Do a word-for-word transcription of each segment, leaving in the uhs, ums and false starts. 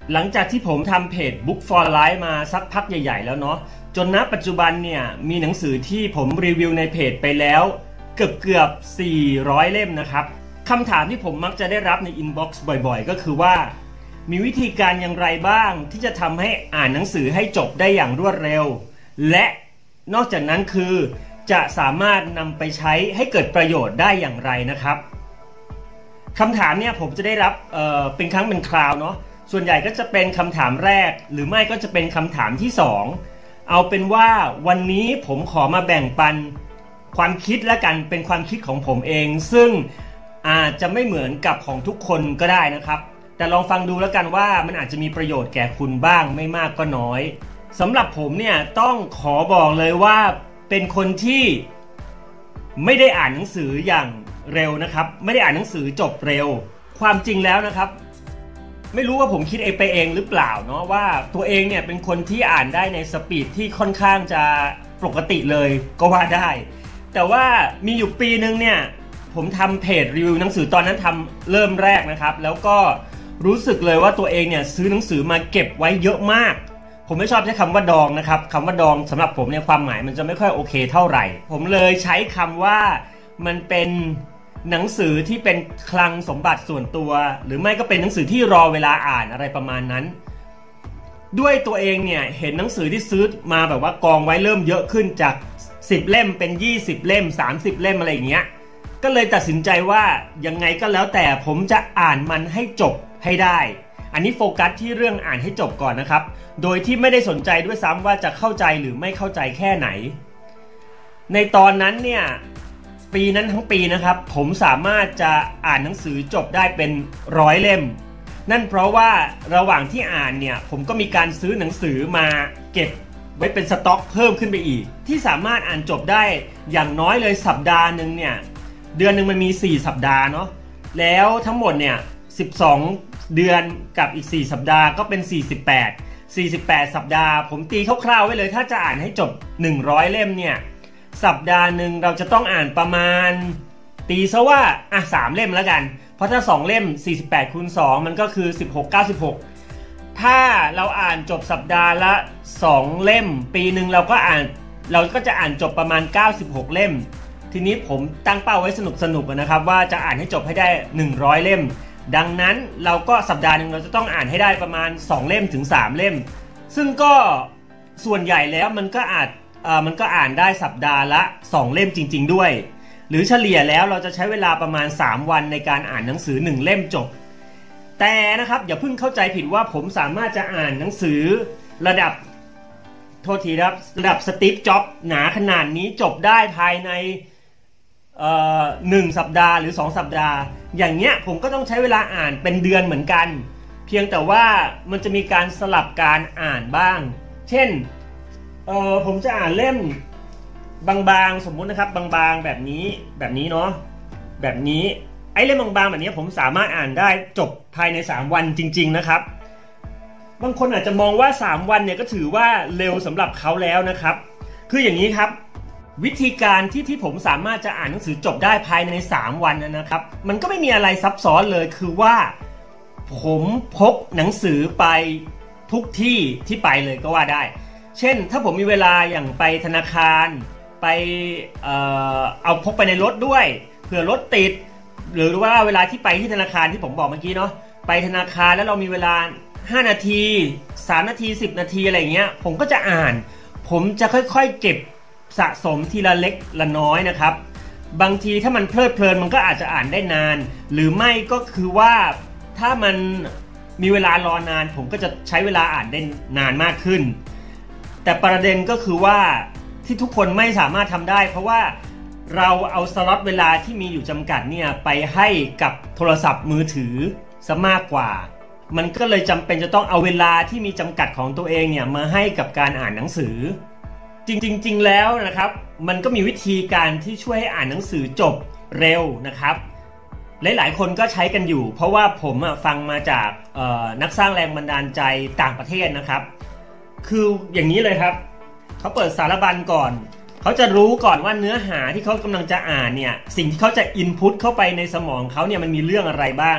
หลังจากที่ผมทำเพจ Book for Life มาสักพักใหญ่ๆแล้วเนาะจนณปัจจุบันเนี่ยมีหนังสือที่ผมรีวิวในเพจไปแล้วเกือบเกือบสี่ร้อยเล่มนะครับคำถามที่ผมมักจะได้รับในอินบ็อกซ์บ่อยๆก็คือว่ามีวิธีการอย่างไรบ้างที่จะทำให้อ่านหนังสือให้จบได้อย่างรวดเร็วและนอกจากนั้นคือจะสามารถนำไปใช้ให้เกิดประโยชน์ได้อย่างไรนะครับคำถามเนี่ยผมจะได้รับเอ่อเป็นครั้งเป็นคราวเนาะส่วนใหญ่ก็จะเป็นคำถามแรกหรือไม่ก็จะเป็นคำถามที่สองเอาเป็นว่าวันนี้ผมขอมาแบ่งปันความคิดและกันเป็นความคิดของผมเองซึ่งอาจจะไม่เหมือนกับของทุกคนก็ได้นะครับแต่ลองฟังดูแล้วกันว่ามันอาจจะมีประโยชน์แก่คุณบ้างไม่มากก็น้อยสำหรับผมเนี่ยต้องขอบอกเลยว่าเป็นคนที่ไม่ได้อ่านหนังสืออย่างเร็วนะครับไม่ได้อ่านหนังสือจบเร็วความจริงแล้วนะครับไม่รู้ว่าผมคิดเองไปเองหรือเปล่าเนาะว่าตัวเองเนี่ยเป็นคนที่อ่านได้ในสปีดที่ค่อนข้างจะปกติเลยก็ว่าได้แต่ว่ามีอยู่ปีนึงเนี่ยผมทำเพจรีวิวหนังสือตอนนั้นทำเริ่มแรกนะครับแล้วก็รู้สึกเลยว่าตัวเองเนี่ยซื้อหนังสือมาเก็บไว้เยอะมากผมไม่ชอบใช้คำว่าดองนะครับคำว่าดองสำหรับผมเนี่ยความหมายมันจะไม่ค่อยโอเคเท่าไหร่ผมเลยใช้คำว่ามันเป็นหนังสือที่เป็นคลังสมบัติส่วนตัวหรือไม่ก็เป็นหนังสือที่รอเวลาอ่านอะไรประมาณนั้นด้วยตัวเองเนี่ยเห็นหนังสือที่ซื้อมาแบบว่ากองไว้เริ่มเยอะขึ้นจากสิบเล่มเป็นยี่สิบเล่มสามสิบเล่มอะไรอย่างเงี้ยก็เลยตัดสินใจว่ายังไงก็แล้วแต่ผมจะอ่านมันให้จบให้ได้อันนี้โฟกัสที่เรื่องอ่านให้จบก่อนนะครับโดยที่ไม่ได้สนใจด้วยซ้ำว่าจะเข้าใจหรือไม่เข้าใจแค่ไหนในตอนนั้นเนี่ยปีนั้นทั้งปีนะครับผมสามารถจะอ่านหนังสือจบได้เป็นร้อยเล่มนั่นเพราะว่าระหว่างที่อ่านเนี่ยผมก็มีการซื้อหนังสือมาเก็บไว้เป็นสต็อกเพิ่มขึ้นไปอีกที่สามารถอ่านจบได้อย่างน้อยเลยสัปดาห์หนึ่งเนี่ยเดือนหนึ่งมันมีสี่สัปดาห์เนาะแล้วทั้งหมดเนี่ยสิบสองเดือนกับอีกสี่สัปดาห์ก็เป็นสี่สิบแปด สี่สิบแปดสัปดาห์ผมตีคร่าวๆไว้เลยถ้าจะอ่านให้จบหนึ่งร้อยเล่มเนี่ยสัปดาห์หนึ่งเราจะต้องอ่านประมาณตีซะว่าอ่ะสามเล่มแล้วกันเพราะถ้าสองเล่มสี่สิบแปดคูณสองมันก็คือสิบหก เก้าสิบหกถ้าเราอ่านจบสัปดาห์ละสองเล่มปีหนึ่งเราก็อ่านเราก็จะอ่านจบประมาณเก้าสิบหกเล่มทีนี้ผมตั้งเป้าไว้สนุกๆนะครับว่าจะอ่านให้จบให้ได้หนึ่งร้อยเล่มดังนั้นเราก็สัปดาห์หนึ่งเราจะต้องอ่านให้ได้ประมาณสองเล่มถึงสามเล่มซึ่งก็ส่วนใหญ่แล้วมันก็อาจเอ่อมันก็อ่านได้สัปดาห์ละสองเล่มจริงๆด้วยหรือเฉลี่ยแล้วเราจะใช้เวลาประมาณสามวันในการอ่านหนังสือหนึ่งเล่มจบแต่นะครับอย่าเพิ่งเข้าใจผิดว่าผมสามารถจะอ่านหนังสือระดับโทษทีครับระดับสตีฟจ็อบส์หนาขนาดนี้จบได้ภายในเอ่อหนึ่งสัปดาห์หรือสองสัปดาห์อย่างเงี้ยผมก็ต้องใช้เวลาอ่านเป็นเดือนเหมือนกันเพียงแต่ว่ามันจะมีการสลับการอ่านบ้างเช่นเอ่อผมจะอ่านเล่มบางๆสมมุตินะครับบางๆแบบนี้แบบนี้เนาะแบบนี้ไอ้เล่มบางๆแบบนี้ผมสามารถอ่านได้จบภายในสามวันจริงๆนะครับบางคนอาจจะมองว่าสามวันเนี่ยก็ถือว่าเร็วสำหรับเขาแล้วนะครับคืออย่างนี้ครับวิธีการที่ที่ผมสามารถจะอ่านหนังสือจบได้ภายในสามวันนะครับมันก็ไม่มีอะไรซับซ้อนเลยคือว่าผมพกหนังสือไปทุกที่ที่ไปเลยก็ว่าได้เช่นถ้าผมมีเวลาอย่างไปธนาคารไปเอ่อเอาพกไปในรถด้วยเผื่อรถติดหรือว่าเวลาที่ไปที่ธนาคารที่ผมบอกเมื่อกี้เนาะไปธนาคารแล้วเรามีเวลาห้านาทีสามนาทีสิบนาทีอะไรอย่างเงี้ยผมก็จะอ่านผมจะค่อยๆเก็บสะสมทีละเล็กละน้อยนะครับบางทีถ้ามันเพลิดเพลินมันก็อาจจะอ่านได้นานหรือไม่ก็คือว่าถ้ามันมีเวลารอนานผมก็จะใช้เวลาอ่านได้นานมากขึ้นแต่ประเด็นก็คือว่าที่ทุกคนไม่สามารถทำได้เพราะว่าเราเอาสล็อตเวลาที่มีอยู่จำกัดเนี่ยไปให้กับโทรศัพท์มือถือซะมากกว่ามันก็เลยจำเป็นจะต้องเอาเวลาที่มีจำกัดของตัวเองเนี่ยมาให้กับการอ่านหนังสือจริงๆแล้วนะครับมันก็มีวิธีการที่ช่วยให้อ่านหนังสือจบเร็วนะครับหลายๆคนก็ใช้กันอยู่เพราะว่าผมฟังมาจากนักสร้างแรงบันดาลใจต่างประเทศนะครับคืออย่างนี้เลยครับเขาเปิดสารบัญก่อนเขาจะรู้ก่อนว่าเนื้อหาที่เขากำลังจะอ่านเนี่ยสิ่งที่เขาจะอินพุตเข้าไปในสมองเขาเนี่ยมันมีเรื่องอะไรบ้าง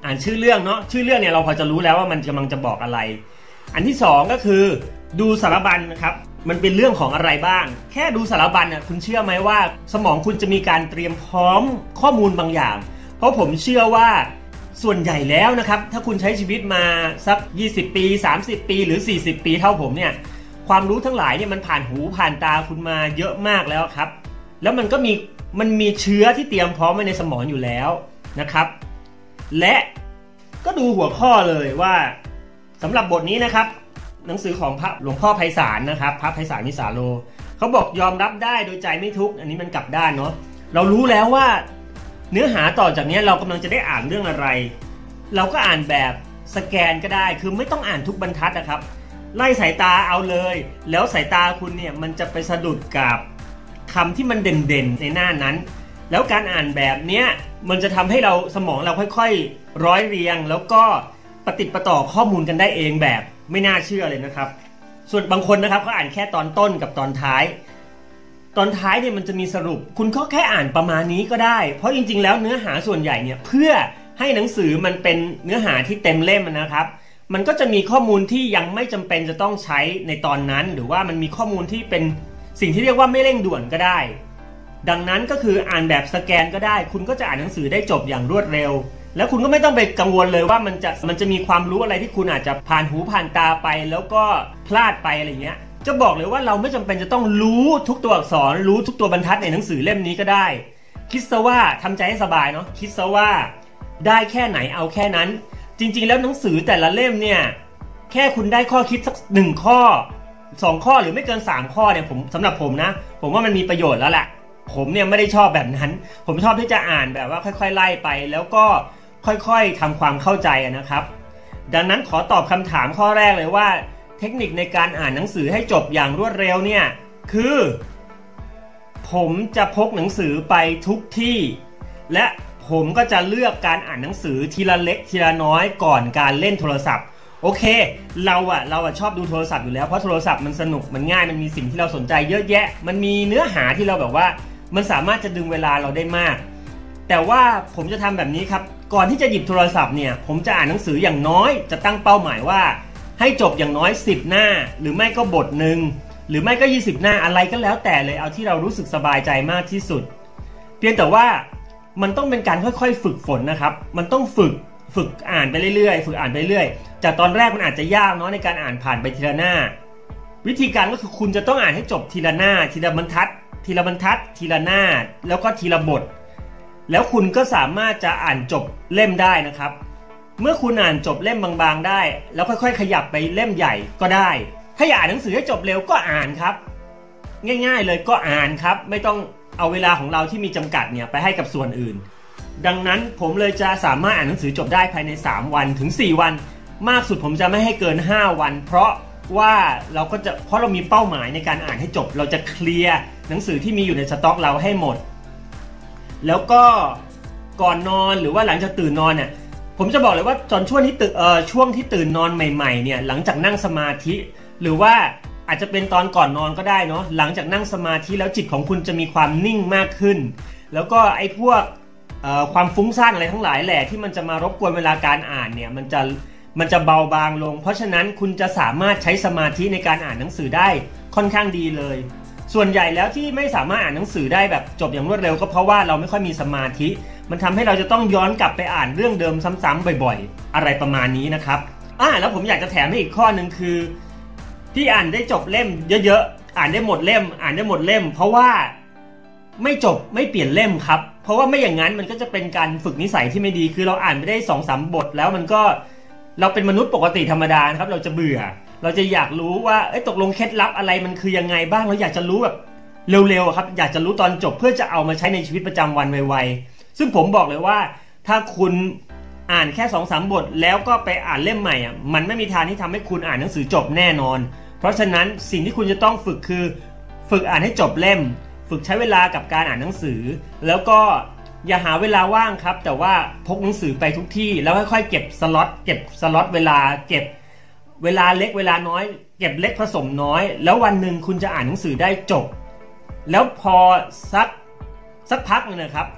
อ่านชื่อเรื่องเนาะชื่อเรื่องเนี่ยเราพอจะรู้แล้วว่ามันกำลังจะบอกอะไรอันที่สองก็คือดูสารบัญนะครับมันเป็นเรื่องของอะไรบ้างแค่ดูสารบัญน่ะคุณเชื่อไหมว่าสมองคุณจะมีการเตรียมพร้อมข้อมูลบางอย่างเพราะผมเชื่อว่าส่วนใหญ่แล้วนะครับถ้าคุณใช้ชีวิตมาสักยี่สิบปีสามสิบปีหรือสี่สิบปีเท่าผมเนี่ยความรู้ทั้งหลายเนี่ยมันผ่านหูผ่านตาคุณมาเยอะมากแล้วครับแล้วมันก็มีมันมีเชื้อที่เตรียมพร้อมไว้ในสมองอยู่แล้วนะครับและก็ดูหัวข้อเลยว่าสำหรับบทนี้นะครับหนังสือของพระหลวงพ่อไพศาลนะครับพระไพศาลวิสาโลเขาบอกยอมรับได้โดยใจไม่ทุกข์อันนี้มันกลับด้านเนาะเรารู้แล้วว่าเนื้อหาต่อจากนี้เรากำลังจะได้อ่านเรื่องอะไรเราก็อ่านแบบสแกนก็ได้คือไม่ต้องอ่านทุกบรรทัดนะครับไล่สายตาเอาเลยแล้วสายตาคุณเนี่ยมันจะไปสะดุดกับคำที่มันเด่นๆในหน้านั้นแล้วการอ่านแบบเนี้ยมันจะทำให้เราสมองเราค่อยๆร้อยเรียงแล้วก็ปฏิปต่อข้อมูลกันได้เองแบบไม่น่าเชื่อเลยนะครับส่วนบางคนนะครับก็อ่านแค่ตอนต้นกับตอนท้ายตอนท้ายเนี่ยมันจะมีสรุปคุณก็แค่อ่านประมาณนี้ก็ได้เพราะจริงๆแล้วเนื้อหาส่วนใหญ่เนี่ยเพื่อให้หนังสือมันเป็นเนื้อหาที่เต็มเล่มนะครับมันก็จะมีข้อมูลที่ยังไม่จำเป็นจะต้องใช้ในตอนนั้นหรือว่ามันมีข้อมูลที่เป็นสิ่งที่เรียกว่าไม่เร่งด่วนก็ได้ดังนั้นก็คืออ่านแบบสแกนก็ได้คุณก็จะอ่านหนังสือได้จบอย่างรวดเร็วแล้วคุณก็ไม่ต้องไปกังวลเลยว่ามันจะมันจะมีความรู้อะไรที่คุณอาจจะผ่านหูผ่านตาไปแล้วก็พลาดไปอะไรเงี้ยจะบอกเลยว่าเราไม่จำเป็นจะต้องรู้ทุกตัวอักษรรู้ทุกตัวบรรทัดในหนังสือเล่มนี้ก็ได้คิดซะว่าทำใจให้สบายเนาะคิดซะว่าได้แค่ไหนเอาแค่นั้นจริงๆแล้วหนังสือแต่ละเล่มเนี่ยแค่คุณได้ข้อคิดสักหนึ่งข้อสองข้อหรือไม่เกินสามข้อเนี่ยผมสำหรับผมนะผมว่ามันมีประโยชน์แล้วแหละผมเนี่ยไม่ได้ชอบแบบนั้นผมชอบที่จะอ่านแบบว่าค่อยๆไล่ไปแล้วก็ค่อยๆทำความเข้าใจนะครับดังนั้นขอตอบคำถามข้อแรกเลยว่าเทคนิคในการอ่านหนังสือให้จบอย่างรวดเร็วเนี่ยคือผมจะพกหนังสือไปทุกที่และผมก็จะเลือกการอ่านหนังสือทีละเล็กทีละน้อยก่อนการเล่นโทรศัพท์โอเคเราอะเราอะชอบดูโทรศัพท์อยู่แล้วเพราะโทรศัพท์มันสนุกมันง่ายมันมีสิ่งที่เราสนใจเยอะแยะมันมีเนื้อหาที่เราแบบว่ามันสามารถจะดึงเวลาเราได้มากแต่ว่าผมจะทำแบบนี้ครับก่อนที่จะหยิบโทรศัพท์เนี่ยผมจะอ่านหนังสืออย่างน้อยจะตั้งเป้าหมายว่าให้จบอย่างน้อยสิบหน้าหรือไม่ก็บทหนึ่งหรือไม่ก็ยี่สิบหน้าอะไรก็แล้วแต่เลยเอาที่เรารู้สึกสบายใจมากที่สุดเพียงแต่ว่ามันต้องเป็นการค่อยๆฝึกฝนนะครับมันต้องฝึกฝึกอ่านไปเรื่อยๆฝึกอ่านไปเรื่อยจากตอนแรกมันอาจจะยากเนาะในการอ่านผ่านไปทีละหน้าวิธีการก็คือคุณจะต้องอ่านให้จบทีละหน้าทีละบรรทัดทีละบรรทัดทีละหน้าแล้วก็ทีละบทแล้วคุณก็สามารถจะอ่านจบเล่มได้นะครับเมื่อคุณอ่านจบเล่มบางๆได้แล้วค่อยๆขยับไปเล่มใหญ่ก็ได้ถ้าอยากอ่านหนังสือให้จบเร็วก็อ่านครับง่ายๆเลยก็อ่านครับไม่ต้องเอาเวลาของเราที่มีจำกัดเนี่ยไปให้กับส่วนอื่นดังนั้นผมเลยจะสามารถอ่านหนังสือจบได้ภายในสามวันถึงสี่วันมากสุดผมจะไม่ให้เกินห้าวันเพราะว่าเราก็จะเพราะเรามีเป้าหมายในการอ่านให้จบเราจะเคลียร์หนังสือที่มีอยู่ในสต็อกเราให้หมดแล้วก็ก่อนนอนหรือว่าหลังจากตื่นนอนเนี่ยผมจะบอกเลยว่าตอนช่วงที่ตื่นเอ่อช่วงที่ตื่นนอนใหม่ๆเนี่ยหลังจากนั่งสมาธิหรือว่าอาจจะเป็นตอนก่อนนอนก็ได้เนาะหลังจากนั่งสมาธิแล้วจิตของคุณจะมีความนิ่งมากขึ้นแล้วก็ไอ้พวกเอ่อความฟุ้งซ่านอะไรทั้งหลายแหละที่มันจะมารบกวนเวลาการอ่านเนี่ยมันจะมันจะเบาบางลงเพราะฉะนั้นคุณจะสามารถใช้สมาธิในการอ่านหนังสือได้ค่อนข้างดีเลยส่วนใหญ่แล้วที่ไม่สามารถอ่านหนังสือได้แบบจบอย่างรวดเร็วก็เพราะว่าเราไม่ค่อยมีสมาธิมันทำให้เราจะต้องย้อนกลับไปอ่านเรื่องเดิมซ้ำๆบ่อยๆอะไรประมาณนี้นะครับอ่าแล้วผมอยากจะแถมให้อีกข้อหนึ่งคือที่อ่านได้จบเล่มเยอะๆอ่านได้หมดเล่มอ่านได้หมดเล่มเพราะว่าไม่จบไม่เปลี่ยนเล่มครับเพราะว่าไม่อย่างนั้นมันก็จะเป็นการฝึกนิสัยที่ไม่ดีคือเราอ่านไปได้ สองสาม บทแล้วมันก็เราเป็นมนุษย์ปกติธรรมดาครับเราจะเบื่อเราจะอยากรู้ว่าเอ้ยตกลงเคล็ดลับอะไรมันคือยังไงบ้างเราอยากจะรู้แบบเร็วๆครับอยากจะรู้ตอนจบเพื่อจะเอามาใช้ในชีวิตประจำวันไวๆซึ่งผมบอกเลยว่าถ้าคุณอ่านแค่ สองสาม บทแล้วก็ไปอ่านเล่มใหม่อ่ะมันไม่มีทางที่ทำให้คุณอ่านหนังสือจบแน่นอนเพราะฉะนั้นสิ่งที่คุณจะต้องฝึกคือฝึกอ่านให้จบเล่มฝึกใช้เวลากับการอ่านหนังสือแล้วก็อย่าหาเวลาว่างครับแต่ว่าพกหนังสือไปทุกที่แล้วค่อยๆเก็บสล็อตเก็บสล็อตเวลาเก็บเวลาเล็กเวลาน้อยเก็บเล็กผสมน้อยแล้ววันหนึ่งคุณจะอ่านหนังสือได้จบแล้วพอสักสักพักนึงนะครับ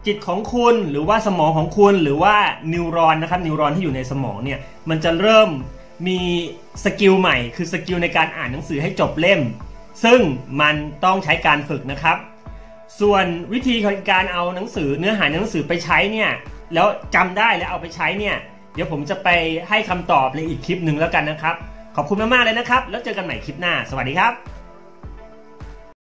จิตของคุณหรือว่าสมองของคุณหรือว่านิวรอนนะครับนิวรอนที่อยู่ในสมองเนี่ยมันจะเริ่มมีสกิลใหม่คือสกิลในการอ่านหนังสือให้จบเล่มซึ่งมันต้องใช้การฝึกนะครับส่วนวิธีการเอาหนังสือเนื้อหาหนังสือไปใช้เนี่ยแล้วจำได้แล้วเอาไปใช้เนี่ยเดี๋ยวผมจะไปให้คำตอบในอีกคลิปหนึ่งแล้วกันนะครับขอบคุณมากๆเลยนะครับแล้วเจอกันใหม่คลิปหน้าสวัสดีครับ